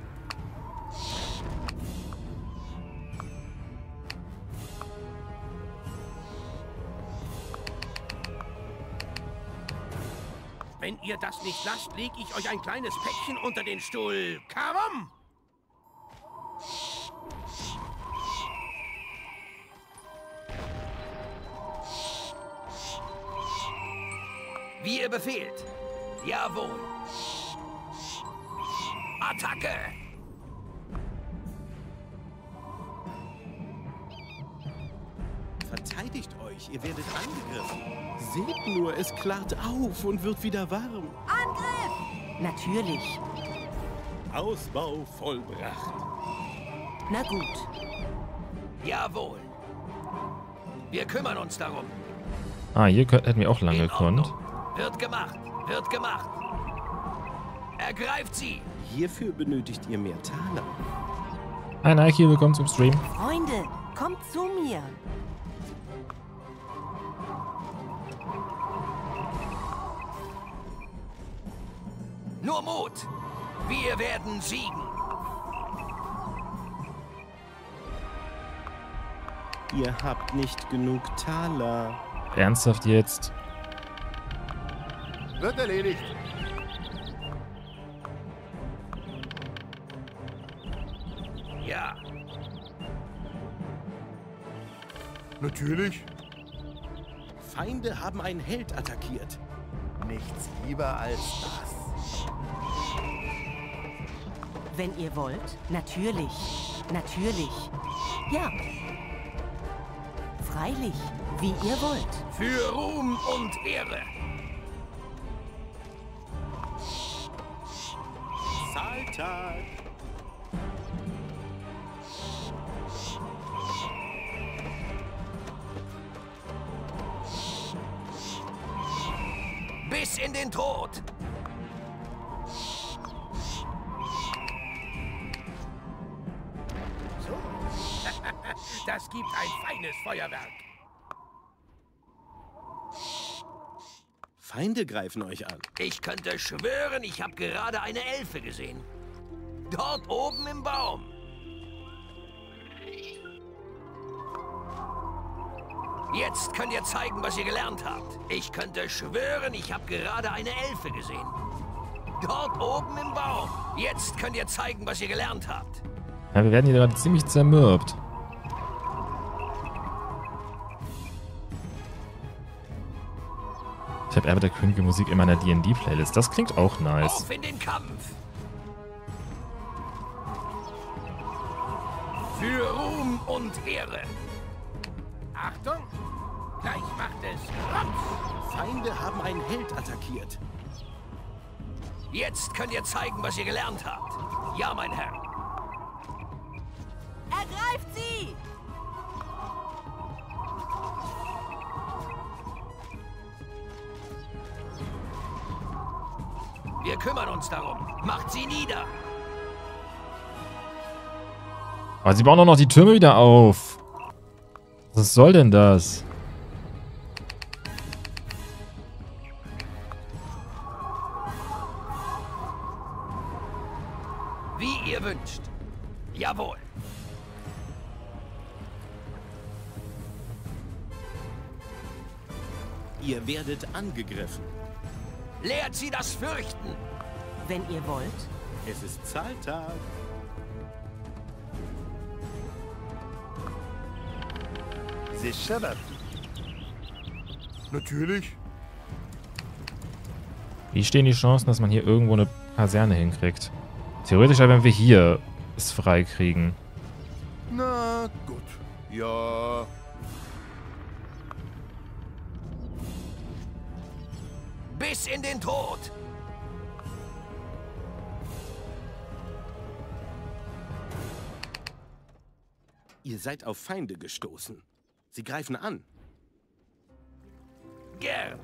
Speaker 8: Wenn ihr das nicht lasst, lege ich euch ein kleines Päckchen unter den Stuhl. Karom!
Speaker 4: Wie ihr befehlt. Jawohl. Attacke!
Speaker 6: Verteidigt euch, ihr werdet angegriffen. Seht nur, es klart auf und wird wieder warm.
Speaker 3: Angriff! Natürlich.
Speaker 6: Ausbau vollbracht.
Speaker 3: Na gut.
Speaker 4: Jawohl. Wir kümmern uns darum.
Speaker 2: Ah, hier hätten wir auch lang
Speaker 4: In
Speaker 2: gekonnt.
Speaker 4: Ordnung. Wird gemacht. Wird gemacht. Ergreift sie.
Speaker 6: Hierfür benötigt ihr mehr Taler.
Speaker 2: Hi Nike, willkommen zum Stream.
Speaker 3: Freunde, kommt zu mir.
Speaker 4: Nur Mut. Wir werden siegen.
Speaker 6: Ihr habt nicht genug Taler.
Speaker 2: Ernsthaft jetzt?
Speaker 5: Wird erledigt.
Speaker 4: Ja.
Speaker 5: Natürlich.
Speaker 6: Feinde haben einen Held attackiert.
Speaker 5: Nichts lieber als das.
Speaker 3: Wenn ihr wollt, natürlich. Natürlich. Ja. Freilich, wie ihr wollt.
Speaker 4: Für Ruhm und Ehre.
Speaker 6: Zahltag.
Speaker 4: Bis in den Tod.
Speaker 8: So. Das gibt ein feines Feuerwerk.
Speaker 6: Feinde greifen euch an.
Speaker 4: Ich könnte schwören, ich habe gerade eine Elfe gesehen. Dort oben im Baum. Jetzt könnt ihr zeigen, was ihr gelernt habt. Ich könnte schwören, ich habe gerade eine Elfe gesehen. Dort oben im Baum. Jetzt könnt ihr zeigen, was ihr gelernt habt.
Speaker 2: Ja, wir werden hier gerade ziemlich zermürbt. Ich habe Erbe der Könige Musik in meiner D&D-Playlist. Das klingt auch nice.
Speaker 4: Auf in den Kampf. Für Ruhm und Ehre.
Speaker 8: Achtung! Gleich macht es Rums!
Speaker 6: Feinde haben einen Held attackiert.
Speaker 4: Jetzt könnt ihr zeigen, was ihr gelernt habt. Ja, mein Herr.
Speaker 3: Ergreift sie!
Speaker 4: Wir kümmern uns darum. Macht sie nieder.
Speaker 2: Aber sie bauen auch noch die Türme wieder auf. Was soll denn das?
Speaker 4: Wie ihr wünscht. Jawohl.
Speaker 6: Ihr werdet angegriffen.
Speaker 4: Lehrt sie das Fürchten.
Speaker 3: Wenn ihr wollt.
Speaker 6: Es ist Zahltag.
Speaker 5: Sicher das. Natürlich.
Speaker 2: Wie stehen die Chancen, dass man hier irgendwo eine Kaserne hinkriegt? Theoretisch, wenn wir hier es frei kriegen.
Speaker 5: Na gut. Ja.
Speaker 4: Bis in den Tod.
Speaker 6: Ihr seid auf Feinde gestoßen. Sie greifen an.
Speaker 4: Gern.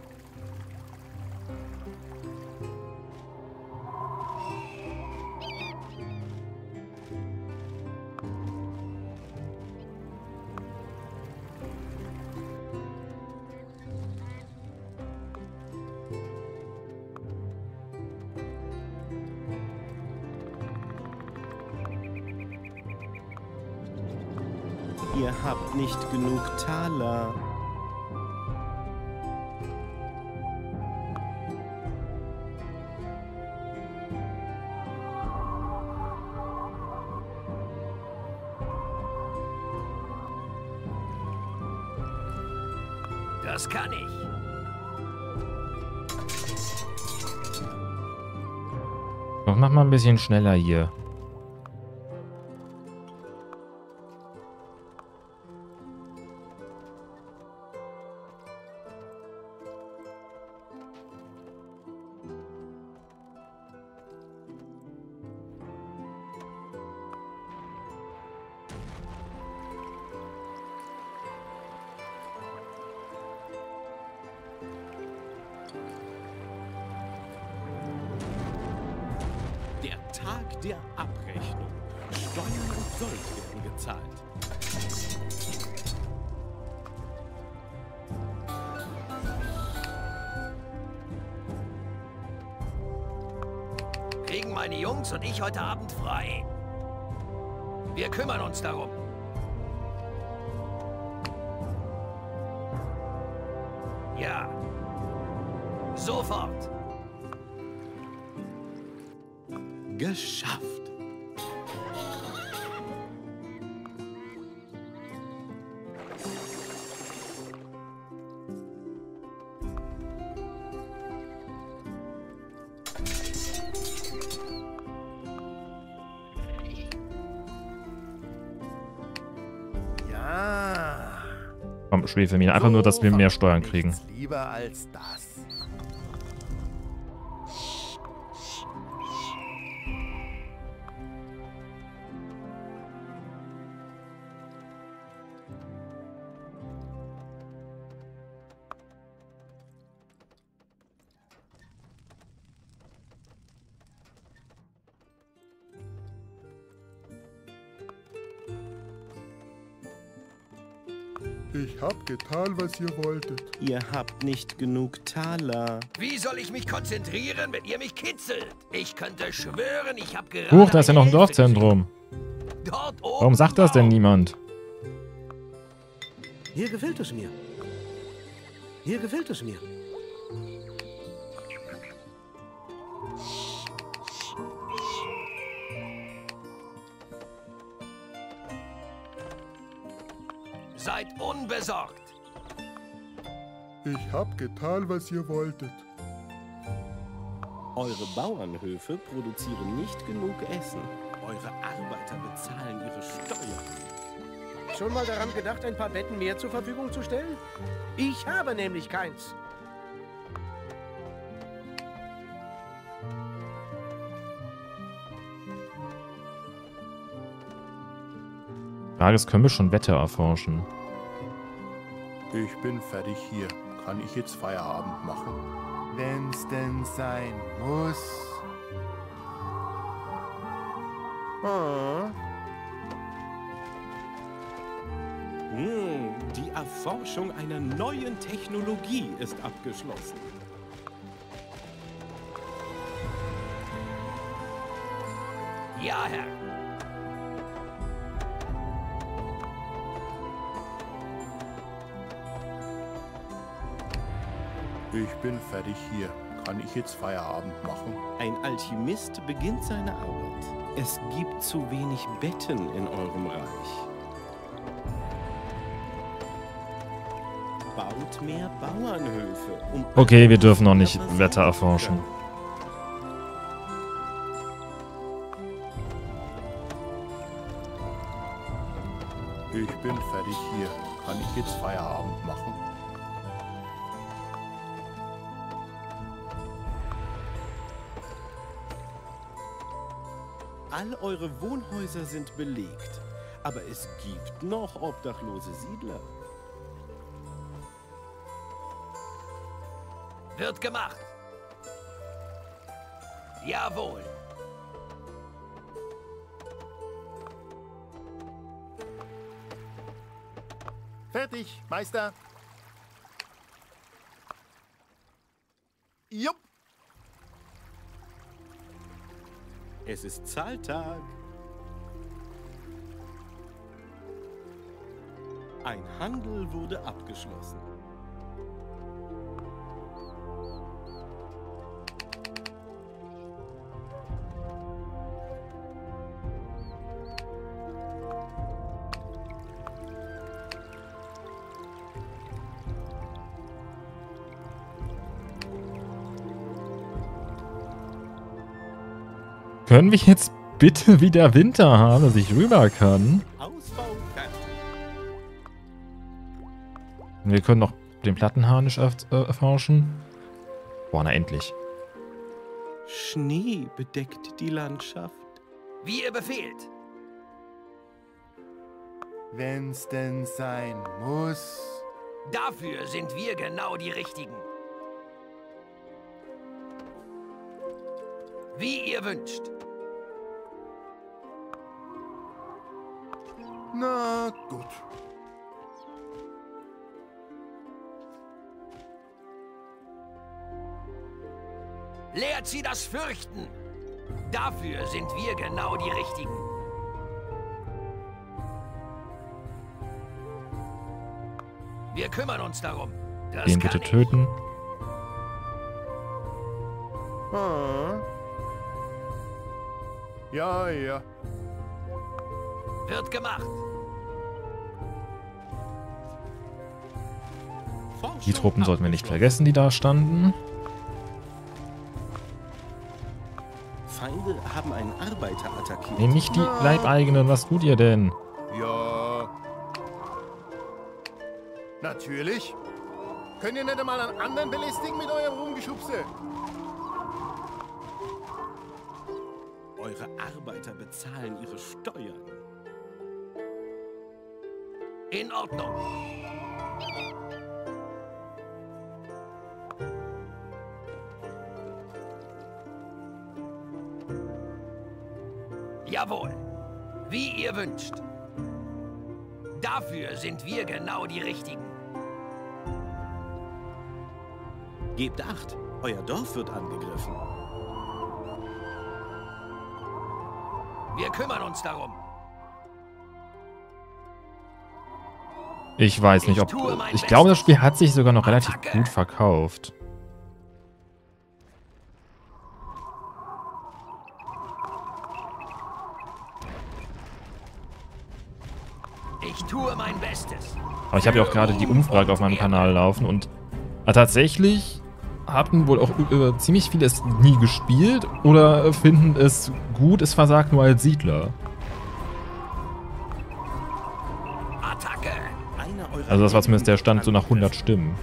Speaker 6: Ihr habt nicht genug Taler.
Speaker 4: Das kann ich.
Speaker 2: Doch, mach mal ein bisschen schneller hier.
Speaker 6: Der Tag der Abrechnung. Steuern und Sold werden gezahlt.
Speaker 4: Kriegen meine Jungs und ich heute Abend frei. Wir kümmern uns darum. Ja. Sofort.
Speaker 6: Geschafft.
Speaker 5: Ja.
Speaker 2: Komm, Schwefelmine. Einfach nur, dass wir mehr Steuern kriegen.
Speaker 5: Nichts lieber als das.
Speaker 9: Ich hab getan, was ihr wolltet.
Speaker 6: Ihr habt nicht genug Taler.
Speaker 4: Wie soll ich mich konzentrieren, wenn ihr mich kitzelt? Ich könnte schwören, ich habe gerade...
Speaker 2: Huch, da ist ja noch ein
Speaker 4: eine Elfe
Speaker 2: Dorfzentrum.
Speaker 4: gesehen. Dort oben.
Speaker 2: Warum sagt das denn niemand?
Speaker 7: Hier gefällt es mir. Hier gefällt es mir.
Speaker 4: Seid unbesorgt.
Speaker 9: Ich hab getan, was ihr wolltet.
Speaker 6: Eure Bauernhöfe produzieren nicht genug Essen. Eure Arbeiter bezahlen ihre Steuern.
Speaker 7: Schon mal daran gedacht, ein paar Betten mehr zur Verfügung zu stellen? Ich habe nämlich keins.
Speaker 2: Frage ist, können wir schon Wetter erforschen?
Speaker 5: Ich bin fertig hier. Kann ich jetzt Feierabend machen? Wenn's denn sein muss. Ah.
Speaker 6: Die Erforschung einer neuen Technologie ist abgeschlossen.
Speaker 4: Ja, Herr.
Speaker 5: Ich bin fertig hier. Kann ich jetzt Feierabend machen?
Speaker 6: Ein Alchemist beginnt seine Arbeit. Es gibt zu wenig Betten in eurem Reich. Baut mehr Bauernhöfe.
Speaker 2: Okay, wir dürfen noch nicht Wetter erforschen.
Speaker 5: Ich bin fertig hier. Kann ich jetzt Feierabend machen?
Speaker 6: All eure Wohnhäuser sind belegt, aber es gibt noch obdachlose Siedler.
Speaker 4: Wird gemacht. Jawohl.
Speaker 5: Fertig, Meister. Jupp.
Speaker 6: Es ist Zahltag. Ein Handel wurde abgeschlossen.
Speaker 2: Können wir jetzt bitte wieder Winter haben, dass ich rüber kann?
Speaker 6: Ausbau fertig.
Speaker 2: Wir können noch den Plattenharnisch erforschen. Boah, na endlich.
Speaker 6: Schnee bedeckt die Landschaft.
Speaker 4: Wie ihr befehlt.
Speaker 5: Wenn's denn sein muss.
Speaker 4: Dafür sind wir genau die Richtigen. Wie ihr wünscht.
Speaker 5: Na gut.
Speaker 4: Lehrt sie das Fürchten. Dafür sind wir genau die Richtigen. Wir kümmern uns darum. Das
Speaker 2: Den
Speaker 4: kann
Speaker 2: bitte
Speaker 4: ich.
Speaker 2: töten.
Speaker 5: Ah. Ja, ja.
Speaker 4: Wird gemacht.
Speaker 2: Die Truppen sollten wir nicht vergessen, die da standen.
Speaker 6: Feinde haben einen Arbeiter attackiert.
Speaker 2: Nee, nicht die Leibeigenen. Was tut ihr denn?
Speaker 5: Ja. Natürlich. Könnt ihr nicht einmal einen anderen belästigen mit eurem Rumgeschubse?
Speaker 6: Eure Arbeiter bezahlen ihre Steuern.
Speaker 4: In Ordnung. Jawohl. Wie ihr wünscht. Dafür sind wir genau die Richtigen.
Speaker 6: Gebt Acht, euer Dorf wird angegriffen.
Speaker 4: Wir kümmern uns darum.
Speaker 2: Ich weiß nicht, ob... Ich glaube, das Spiel hat sich sogar noch relativ gut verkauft.
Speaker 4: Ich tue mein Bestes.
Speaker 2: Aber ich habe ja auch gerade die Umfrage auf meinem Kanal laufen und tatsächlich hatten wohl auch ziemlich viele es nie gespielt oder finden es gut, es versagt nur als Siedler.
Speaker 4: Attacke.
Speaker 2: Also das war zumindest der Stand so nach 100 Stimmen.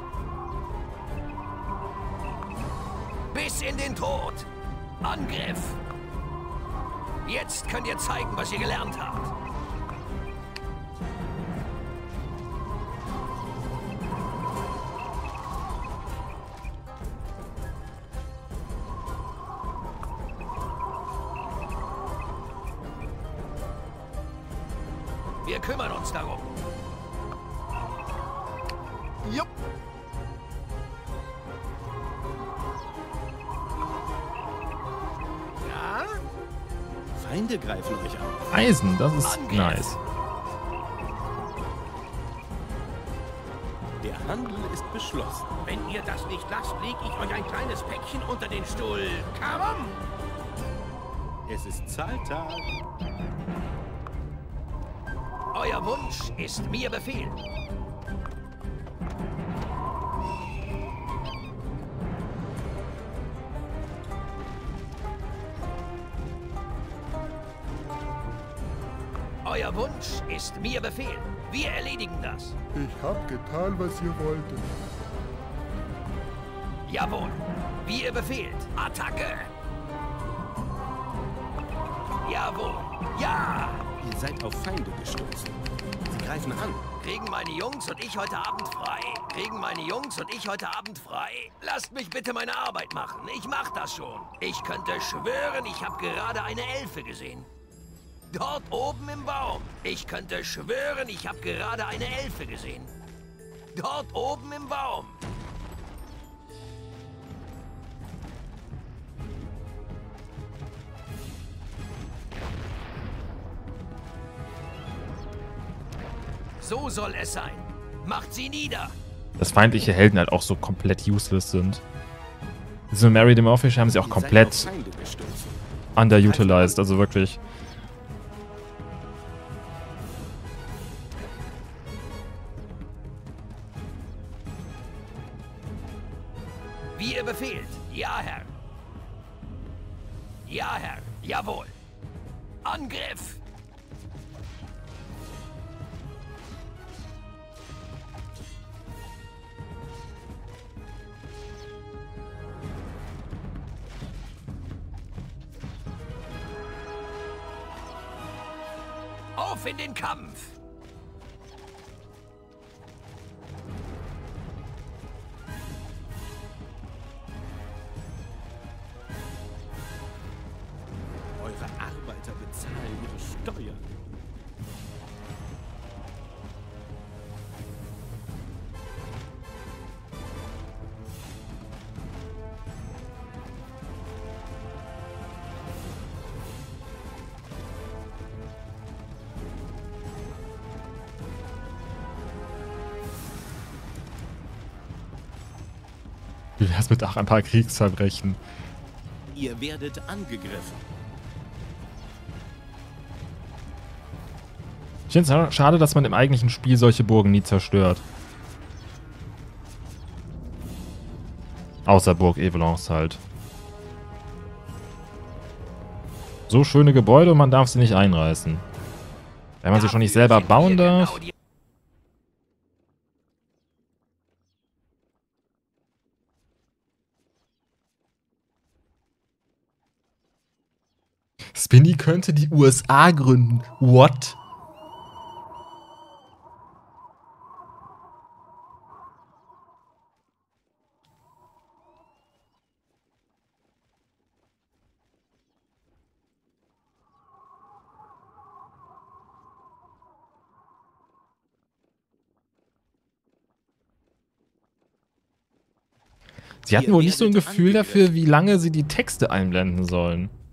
Speaker 4: Bis in den Tod. Angriff. Jetzt könnt ihr zeigen, was ihr gelernt habt. Wir kümmern uns darum.
Speaker 5: Jupp.
Speaker 6: Ja? Feinde greifen euch an.
Speaker 2: Eisen, das ist nice.
Speaker 6: Der Handel ist beschlossen.
Speaker 8: Wenn ihr das nicht lasst, lege ich euch ein kleines Päckchen unter den Stuhl. Karom!
Speaker 6: Es ist Zahltag.
Speaker 4: Euer Wunsch ist mir Befehl. Euer Wunsch ist mir Befehl. Wir erledigen das.
Speaker 9: Ich hab getan, was ihr wolltet.
Speaker 4: Jawohl. Wie ihr befehlt. Attacke. Jawohl. Ja.
Speaker 6: Ihr seid auf Feinde gestürzt. Sie greifen an.
Speaker 4: Kriegen meine Jungs und ich heute Abend frei? Kriegen meine Jungs und ich heute Abend frei? Lasst mich bitte meine Arbeit machen. Ich mach das schon. Ich könnte schwören, ich habe gerade eine Elfe gesehen. Dort oben im Baum. Ich könnte schwören, ich habe gerade eine Elfe gesehen. Dort oben im Baum. So soll es sein. Macht sie nieder.
Speaker 2: Dass feindliche Helden halt auch so komplett useless sind. Diese Mary Demorphish haben sie auch komplett underutilized, also wirklich.
Speaker 4: Wie ihr befehlt. Ja, Herr. Ja, Herr. Jawohl. Angriff! Auf in den Kampf!
Speaker 6: Eure Arbeiter bezahlen ihre Steuern.
Speaker 2: Wie wär's mit auch ein paar Kriegsverbrechen?
Speaker 6: Ihr werdet angegriffen.
Speaker 2: Ich finde es schade, dass man im eigentlichen Spiel solche Burgen nie zerstört. Außer Burg Evelance halt. So schöne Gebäude und man darf sie nicht einreißen. Wenn man sie schon nicht selber bauen darf. Spinny könnte die USA gründen. What? Sie hatten wohl nicht so ein Gefühl dafür, wie lange sie die Texte einblenden sollen.